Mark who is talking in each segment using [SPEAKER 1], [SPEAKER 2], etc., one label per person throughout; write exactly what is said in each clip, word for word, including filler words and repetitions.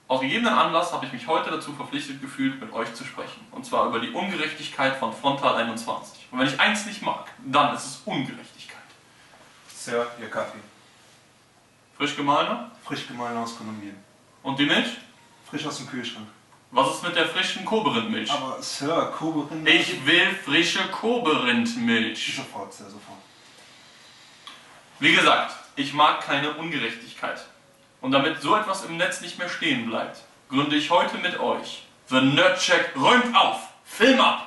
[SPEAKER 1] Aus gegebenen Anlass habe ich mich heute dazu verpflichtet gefühlt, mit euch zu sprechen. Und zwar über die Ungerechtigkeit von Frontal einundzwanzig. Und wenn ich eins nicht mag, dann ist es Ungerechtigkeit.
[SPEAKER 2] Sir, Ihr Kaffee.
[SPEAKER 1] Frisch gemahlener?
[SPEAKER 2] Frisch gemahlen aus Kolumbien.
[SPEAKER 1] Und die Milch?
[SPEAKER 2] Frisch aus dem Kühlschrank.
[SPEAKER 1] Was ist mit der frischen Koberindmilch?
[SPEAKER 2] Aber Sir, Koberind...
[SPEAKER 1] Ich will frische Koberindmilch.
[SPEAKER 2] Sofort, Sir, sofort.
[SPEAKER 1] Wie gesagt, ich mag keine Ungerechtigkeit. Und damit so etwas im Netz nicht mehr stehen bleibt, gründe ich heute mit euch The Nerdcheck räumt auf! Film ab!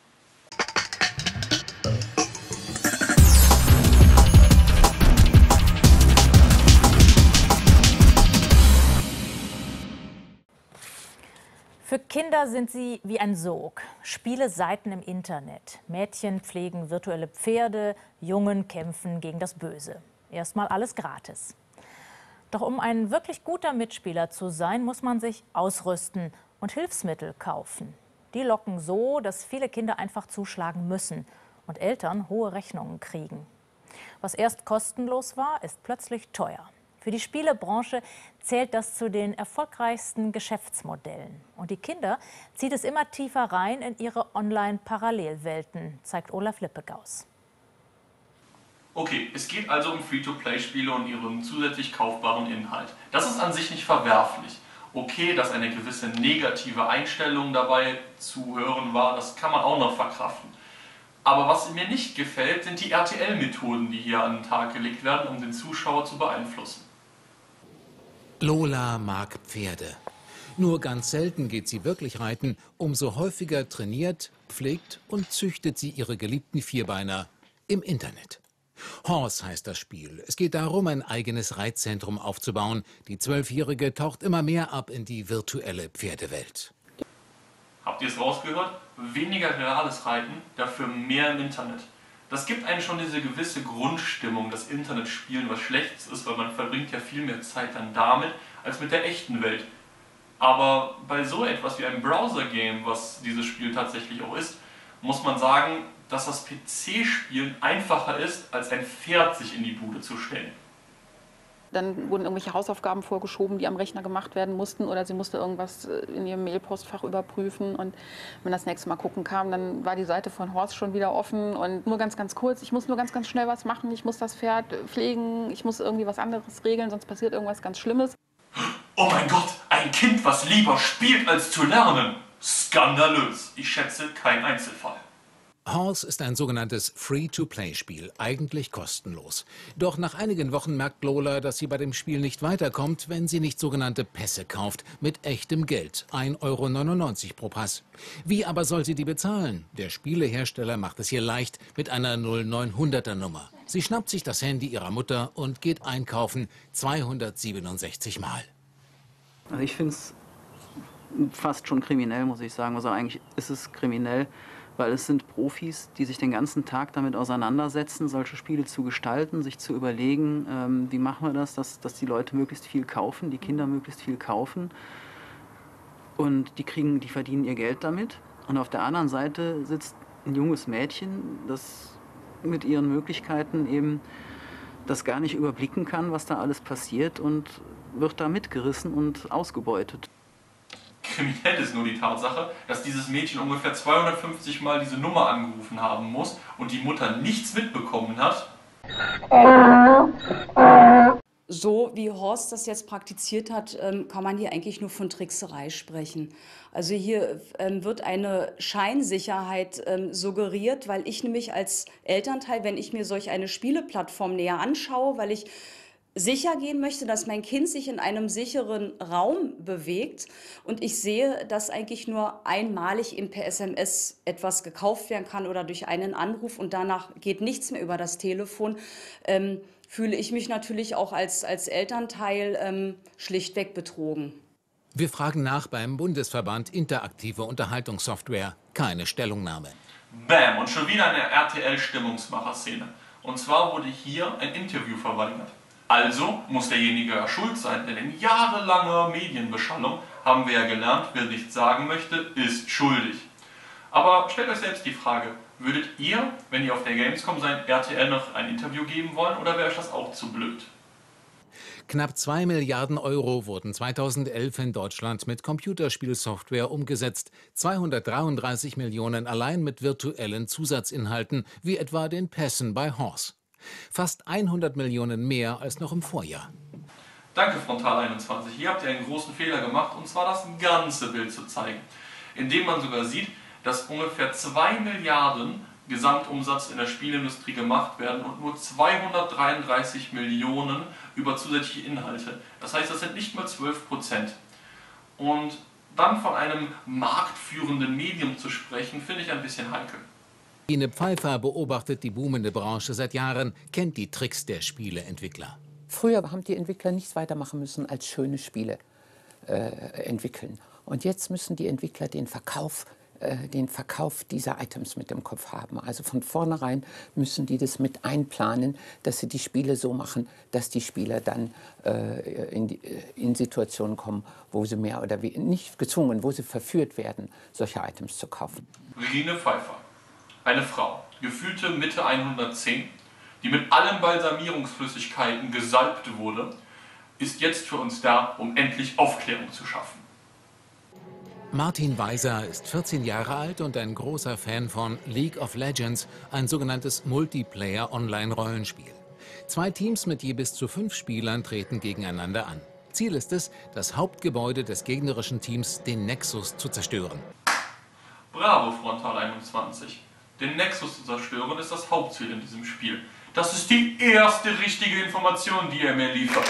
[SPEAKER 3] Für Kinder sind sie wie ein Sog. Spiele-Seiten im Internet. Mädchen pflegen virtuelle Pferde, Jungen kämpfen gegen das Böse. Erstmal alles gratis. Doch um ein wirklich guter Mitspieler zu sein, muss man sich ausrüsten und Hilfsmittel kaufen. Die locken so, dass viele Kinder einfach zuschlagen müssen und Eltern hohe Rechnungen kriegen. Was erst kostenlos war, ist plötzlich teuer. Für die Spielebranche zählt das zu den erfolgreichsten Geschäftsmodellen. Und die Kinder zieht es immer tiefer rein in ihre Online-Parallelwelten, zeigt Olaf Lippegaus.
[SPEAKER 1] Okay, es geht also um Free-to-Play-Spiele und ihren zusätzlich kaufbaren Inhalt. Das ist an sich nicht verwerflich. Okay, dass eine gewisse negative Einstellung dabei zu hören war, das kann man auch noch verkraften. Aber was mir nicht gefällt, sind die R T L-Methoden, die hier an den Tag gelegt werden, um den Zuschauer zu beeinflussen.
[SPEAKER 4] Lola mag Pferde. Nur ganz selten geht sie wirklich reiten, umso häufiger trainiert, pflegt und züchtet sie ihre geliebten Vierbeiner im Internet. Horse heißt das Spiel. Es geht darum, ein eigenes Reitzentrum aufzubauen. Die Zwölfjährige taucht immer mehr ab in die virtuelle Pferdewelt.
[SPEAKER 1] Habt ihr es rausgehört? Weniger reales Reiten, dafür mehr im Internet. Das gibt einem schon diese gewisse Grundstimmung, dass Internetspielen was Schlechtes ist, weil man verbringt ja viel mehr Zeit dann damit, als mit der echten Welt. Aber bei so etwas wie einem Browser-Game, was dieses Spiel tatsächlich auch ist, muss man sagen, dass das P C-Spielen einfacher ist, als ein Pferd sich in die Bude zu stellen.
[SPEAKER 5] Dann wurden irgendwelche Hausaufgaben vorgeschoben, die am Rechner gemacht werden mussten, oder sie musste irgendwas in ihrem Mailpostfach überprüfen. Und wenn das nächste Mal gucken kam, dann war die Seite von Horst schon wieder offen. Und nur ganz, ganz kurz, ich muss nur ganz, ganz schnell was machen. Ich muss das Pferd pflegen, ich muss irgendwie was anderes regeln, sonst passiert irgendwas ganz Schlimmes.
[SPEAKER 1] Oh mein Gott, ein Kind, was lieber spielt, als zu lernen. Skandalös. Ich schätze, kein Einzelfall.
[SPEAKER 4] Horse ist ein sogenanntes Free-to-Play-Spiel, eigentlich kostenlos. Doch nach einigen Wochen merkt Lola, dass sie bei dem Spiel nicht weiterkommt, wenn sie nicht sogenannte Pässe kauft, mit echtem Geld, ein Euro neunundneunzig pro Pass. Wie aber soll sie die bezahlen? Der Spielehersteller macht es ihr leicht mit einer null neunhunderter Nummer. Sie schnappt sich das Handy ihrer Mutter und geht einkaufen, zweihundertsiebenundsechzig Mal.
[SPEAKER 6] Also ich finde es fast schon kriminell, muss ich sagen. Also eigentlich ist es kriminell, weil es sind Profis, die sich den ganzen Tag damit auseinandersetzen, solche Spiele zu gestalten, sich zu überlegen, ähm, wie machen wir das, dass, dass die Leute möglichst viel kaufen, die Kinder möglichst viel kaufen. Und die kriegen, die verdienen ihr Geld damit. Und auf der anderen Seite sitzt ein junges Mädchen, das mit ihren Möglichkeiten eben das gar nicht überblicken kann, was da alles passiert, und wird da mitgerissen und ausgebeutet.
[SPEAKER 1] Kriminell ist nur die Tatsache, dass dieses Mädchen ungefähr zweihundertfünfzig Mal diese Nummer angerufen haben muss und die Mutter nichts mitbekommen hat.
[SPEAKER 7] So wie Horst das jetzt praktiziert hat, kann man hier eigentlich nur von Trickserei sprechen. Also hier wird eine Scheinsicherheit suggeriert, weil ich nämlich als Elternteil, wenn ich mir solch eine Spieleplattform näher anschaue, weil ich sicher gehen möchte, dass mein Kind sich in einem sicheren Raum bewegt, und ich sehe, dass eigentlich nur einmalig eben per S M S etwas gekauft werden kann oder durch einen Anruf, und danach geht nichts mehr über das Telefon, ähm, fühle ich mich natürlich auch als, als Elternteil ähm, schlichtweg betrogen.
[SPEAKER 4] Wir fragen nach beim Bundesverband Interaktive Unterhaltungssoftware. Keine Stellungnahme.
[SPEAKER 1] Bam, und schon wieder eine R T L-Stimmungsmacher-Szene. Und zwar wurde hier ein Interview verweigert. Also muss derjenige ja schuld sein, denn in jahrelanger Medienbeschallung haben wir ja gelernt, wer nichts sagen möchte, ist schuldig. Aber stellt euch selbst die Frage, würdet ihr, wenn ihr auf der Gamescom seid, R T L noch ein Interview geben wollen, oder wäre euch das auch zu blöd?
[SPEAKER 4] Knapp zwei Milliarden Euro wurden zweitausendelf in Deutschland mit Computerspielsoftware umgesetzt. zweihundertdreiunddreißig Millionen allein mit virtuellen Zusatzinhalten, wie etwa den Pässen bei Horse. Fast hundert Millionen mehr als noch im Vorjahr.
[SPEAKER 1] Danke Frontal einundzwanzig. Hier habt ihr einen großen Fehler gemacht, und zwar das ganze Bild zu zeigen. Indem man sogar sieht, dass ungefähr zwei Milliarden Gesamtumsatz in der Spielindustrie gemacht werden und nur zweihundertdreiunddreißig Millionen über zusätzliche Inhalte. Das heißt, das sind nicht mal zwölf Prozent. Und dann von einem marktführenden Medium zu sprechen, finde ich ein bisschen heikel.
[SPEAKER 4] Ine Pfeiffer beobachtet die boomende Branche seit Jahren, kennt die Tricks der Spieleentwickler.
[SPEAKER 8] Früher haben die Entwickler nichts weitermachen müssen als schöne Spiele äh, entwickeln. Und jetzt müssen die Entwickler den Verkauf, äh, den Verkauf dieser Items mit im Kopf haben. Also von vornherein müssen die das mit einplanen, dass sie die Spiele so machen, dass die Spieler dann äh, in, die, in Situationen kommen, wo sie mehr oder weniger, nicht gezwungen, wo sie verführt werden, solche Items zu kaufen.
[SPEAKER 1] Regine Pfeiffer, eine Frau, gefühlte Mitte hundertzehn, die mit allen Balsamierungsflüssigkeiten gesalbt wurde, ist jetzt für uns da, um endlich Aufklärung zu schaffen.
[SPEAKER 4] Martin Weiser ist vierzehn Jahre alt und ein großer Fan von League of Legends, ein sogenanntes Multiplayer-Online-Rollenspiel. Zwei Teams mit je bis zu fünf Spielern treten gegeneinander an. Ziel ist es, das Hauptgebäude des gegnerischen Teams, den Nexus, zu zerstören.
[SPEAKER 1] Bravo, Frontal einundzwanzig. Den Nexus zu zerstören ist das Hauptziel in diesem Spiel. Das ist die erste richtige Information, die er mir liefert.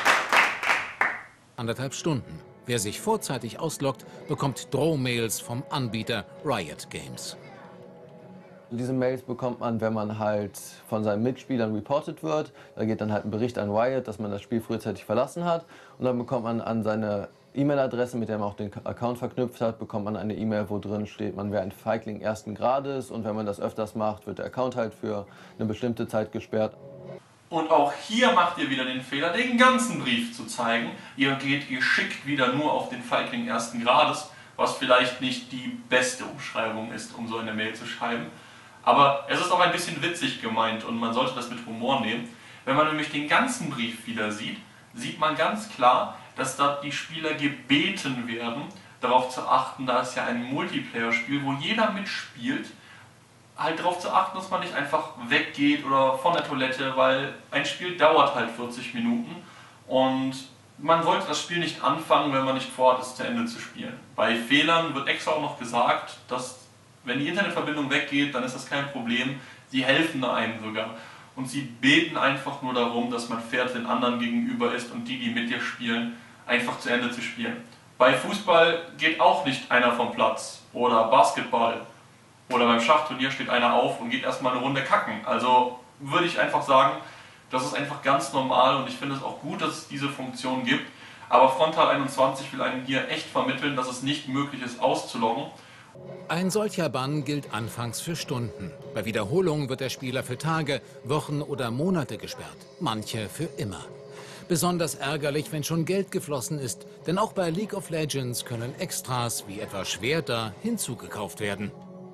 [SPEAKER 4] Anderthalb Stunden. Wer sich vorzeitig ausloggt, bekommt Drohmails vom Anbieter Riot Games.
[SPEAKER 9] Diese Mails bekommt man, wenn man halt von seinen Mitspielern reported wird. Da geht dann halt ein Bericht an Riot, dass man das Spiel frühzeitig verlassen hat. Und dann bekommt man an seine E-Mail-Adresse, mit der man auch den Account verknüpft hat, bekommt man eine E-Mail, wo drin steht, man wäre ein Feigling ersten Grades. Und wenn man das öfters macht, wird der Account halt für eine bestimmte Zeit gesperrt.
[SPEAKER 1] Und auch hier macht ihr wieder den Fehler, den ganzen Brief zu zeigen. Ihr geht geschickt wieder nur auf den Feigling ersten Grades, was vielleicht nicht die beste Umschreibung ist, um so eine Mail zu schreiben. Aber es ist auch ein bisschen witzig gemeint und man sollte das mit Humor nehmen. Wenn man nämlich den ganzen Brief wieder sieht, sieht man ganz klar, dass da die Spieler gebeten werden, darauf zu achten, da es ja ein Multiplayer-Spiel, wo jeder mitspielt, halt darauf zu achten, dass man nicht einfach weggeht oder von der Toilette, weil ein Spiel dauert halt vierzig Minuten und man sollte das Spiel nicht anfangen, wenn man nicht vorhat, es zu Ende zu spielen. Bei Fehlern wird extra auch noch gesagt, dass wenn die Internetverbindung weggeht, dann ist das kein Problem, sie helfen einem sogar. Und sie beten einfach nur darum, dass man fair den anderen gegenüber ist und die, die mit dir spielen, einfach zu Ende zu spielen. Bei Fußball geht auch nicht einer vom Platz oder Basketball. Oder beim Schachturnier steht einer auf und geht erstmal eine Runde kacken. Also würde ich einfach sagen, das ist einfach ganz normal und ich finde es auch gut, dass es diese Funktion gibt. Aber Frontal einundzwanzig will einem hier echt vermitteln, dass es nicht möglich ist, auszuloggen.
[SPEAKER 4] Ein solcher Bann gilt anfangs für Stunden. Bei Wiederholungen wird der Spieler für Tage, Wochen oder Monate gesperrt. Manche für immer. Besonders ärgerlich, wenn schon Geld geflossen ist. Denn auch bei League of Legends können Extras wie etwa Schwerter hinzugekauft werden.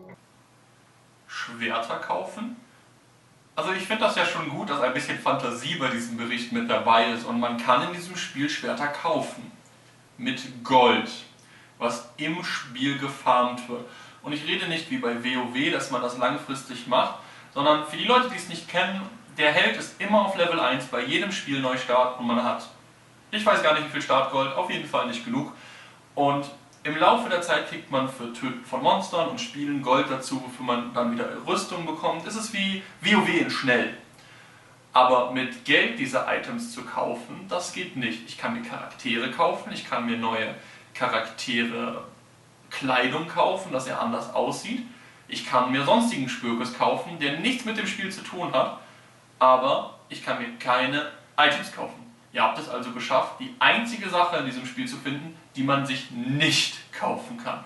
[SPEAKER 1] Schwerter kaufen? Also ich finde das ja schon gut, dass ein bisschen Fantasie bei diesem Bericht mit dabei ist und man kann in diesem Spiel Schwerter kaufen. Mit Gold, was im Spiel gefarmt wird. Und ich rede nicht wie bei WoW, dass man das langfristig macht, sondern für die Leute, die es nicht kennen, der Held ist immer auf Level eins bei jedem Spielneustart und man hat, ich weiß gar nicht wie viel Startgold, auf jeden Fall nicht genug. Und im Laufe der Zeit kriegt man für Töten von Monstern und Spielen Gold dazu, wofür man dann wieder Rüstung bekommt. Es ist wie WoW in schnell. Aber mit Geld diese Items zu kaufen, das geht nicht. Ich kann mir Charaktere kaufen, ich kann mir neue Charaktere Kleidung kaufen, dass er anders aussieht. Ich kann mir sonstigen Spökes kaufen, der nichts mit dem Spiel zu tun hat, aber ich kann mir keine Items kaufen. Ihr habt es also geschafft, die einzige Sache in diesem Spiel zu finden, die man sich nicht kaufen kann.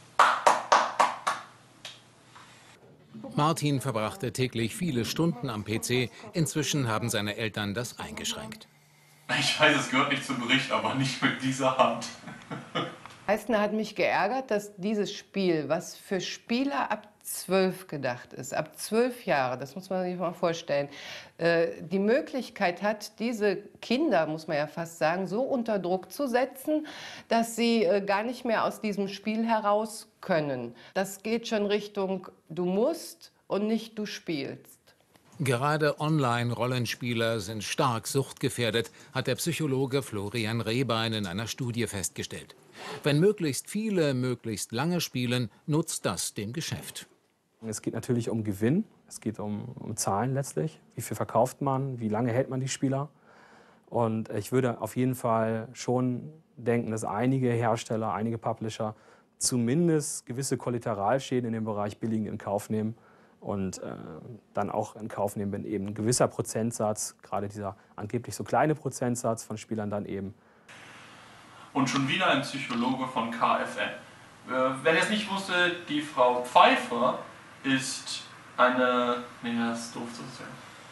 [SPEAKER 4] Martin verbrachte täglich viele Stunden am P C. Inzwischen haben seine Eltern das eingeschränkt.
[SPEAKER 1] Ich weiß, es gehört nicht zum Bericht, aber nicht mit dieser Hand.
[SPEAKER 10] Am meisten hat mich geärgert, dass dieses Spiel, was für Spieler ab zwölf gedacht ist, ab zwölf Jahre, das muss man sich mal vorstellen, äh, die Möglichkeit hat, diese Kinder, muss man ja fast sagen, so unter Druck zu setzen, dass sie äh, gar nicht mehr aus diesem Spiel heraus können. Das geht schon Richtung du musst und nicht du spielst.
[SPEAKER 4] Gerade Online-Rollenspieler sind stark suchtgefährdet, hat der Psychologe Florian Rehbein in einer Studie festgestellt. Wenn möglichst viele möglichst lange spielen, nutzt das dem Geschäft.
[SPEAKER 11] Es geht natürlich um Gewinn, es geht um, um Zahlen letztlich. Wie viel verkauft man, wie lange hält man die Spieler? Und ich würde auf jeden Fall schon denken, dass einige Hersteller, einige Publisher zumindest gewisse Kollateralschäden in dem Bereich Billigen in Kauf nehmen und äh, dann auch in Kauf nehmen, wenn eben ein gewisser Prozentsatz, gerade dieser angeblich so kleine Prozentsatz von Spielern dann eben.
[SPEAKER 1] Und schon wieder ein Psychologe von K F N. Äh, wer es nicht wusste, die Frau Pfeiffer ist eine... Nee, das ist doof zu sagen.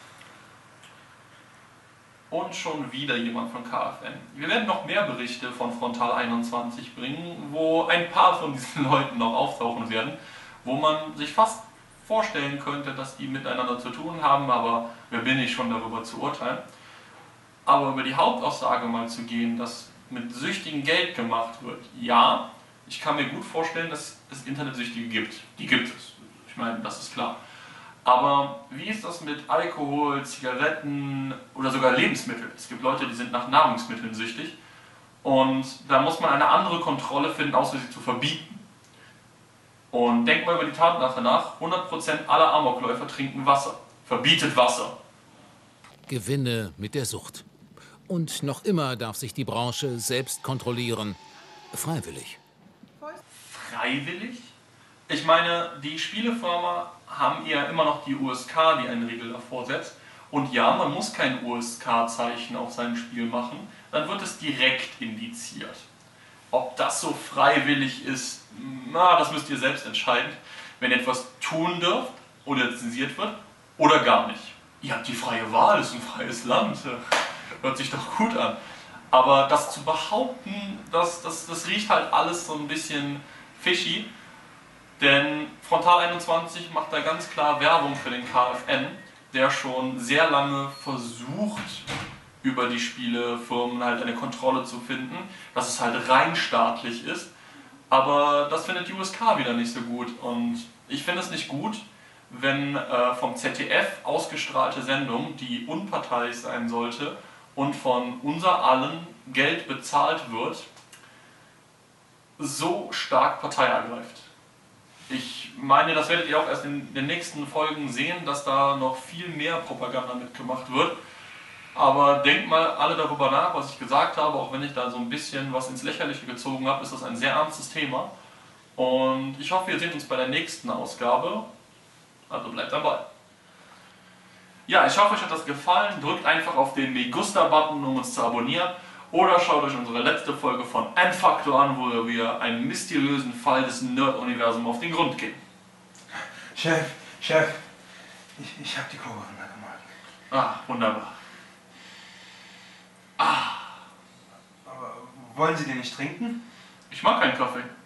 [SPEAKER 1] Und schon wieder jemand von K F N. Wir werden noch mehr Berichte von Frontal einundzwanzig bringen, wo ein paar von diesen Leuten noch auftauchen werden, wo man sich fast vorstellen könnte, dass die miteinander zu tun haben, aber wer bin ich schon darüber zu urteilen. Aber über die Hauptaussage mal zu gehen, dass mit Süchtigen Geld gemacht wird, ja, ich kann mir gut vorstellen, dass es Internetsüchtige gibt. Die gibt es. Ich meine, das ist klar. Aber wie ist das mit Alkohol, Zigaretten oder sogar Lebensmitteln? Es gibt Leute, die sind nach Nahrungsmitteln süchtig und da muss man eine andere Kontrolle finden, außer sie zu verbieten. Und denkt mal über die Tatsache nach, hundert Prozent aller Amokläufer trinken Wasser. Verbietet Wasser.
[SPEAKER 4] Gewinne mit der Sucht. Und noch immer darf sich die Branche selbst kontrollieren. Freiwillig.
[SPEAKER 1] Freiwillig? Ich meine, die Spielefirma haben ja immer noch die U S K, die einen Regel davor setzt. Und ja, man muss kein U S K-Zeichen auf sein Spiel machen, dann wird es direkt indiziert. Ob das so freiwillig ist, na, das müsst ihr selbst entscheiden. Wenn ihr etwas tun dürft oder zensiert wird oder gar nicht. Ihr habt die freie Wahl, es ist ein freies Land. Hört sich doch gut an. Aber das zu behaupten, das, das, das riecht halt alles so ein bisschen fishy. Denn Frontal einundzwanzig macht da ganz klar Werbung für den K F N, der schon sehr lange versucht, über die Spielefirmen halt eine Kontrolle zu finden, dass es halt rein staatlich ist. Aber das findet die U S K wieder nicht so gut. Und ich finde es nicht gut, wenn äh, vom Z D F ausgestrahlte Sendung, die unparteiisch sein sollte und von unser allen Geld bezahlt wird, so stark Partei ergreift. Ich meine, das werdet ihr auch erst in den nächsten Folgen sehen, dass da noch viel mehr Propaganda mitgemacht wird. Aber denkt mal alle darüber nach, was ich gesagt habe, auch wenn ich da so ein bisschen was ins Lächerliche gezogen habe, ist das ein sehr ernstes Thema. Und ich hoffe, wir sehen uns bei der nächsten Ausgabe. Also bleibt dabei. Ja, ich hoffe, euch hat das gefallen. Drückt einfach auf den Me Gusta-Button, um uns zu abonnieren. Oder schaut euch unsere letzte Folge von N-Faktor an, wo wir einen mysteriösen Fall des Nerd-Universums auf den Grund gehen.
[SPEAKER 2] Chef, Chef, ich, ich habe die Koba-Rinder gemalt.
[SPEAKER 1] Ah, wunderbar. Ah.
[SPEAKER 2] Aber wollen Sie den nicht trinken?
[SPEAKER 1] Ich mag keinen Kaffee.